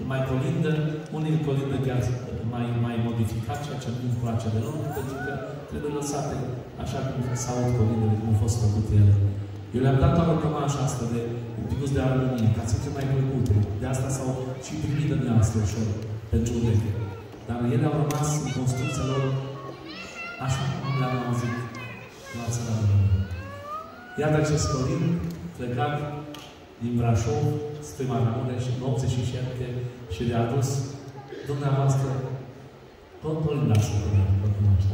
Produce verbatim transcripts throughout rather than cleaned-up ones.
îl mai colindă, unii îl colindă chiar mai, mai modificat, ceea ce nu-mi place deloc, pentru că trebuie lăsate așa cum s-aud colindele, cum au fost făcute ele. Eu le-am dat doar o cămașă asta de un pic de armonie, ca să fie mai plăcute. De asta s-au și primit de neastră ușor pentru ureche. Dar ele au rămas în construcția lor așa cum le-am auzit la țara Română. Iată acest colind plecat din Brașov spre Maramureș în optzeci și șapte și le-a adus dumneavoastră colindați-l până vă cunoaște.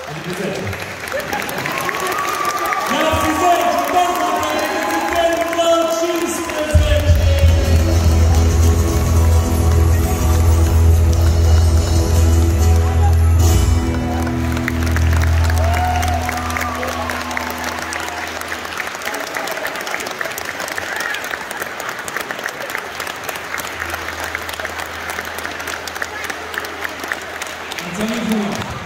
Adică zece. Iar fi zece, pentru că ridică la cincisprezece. Mulțumim frumos!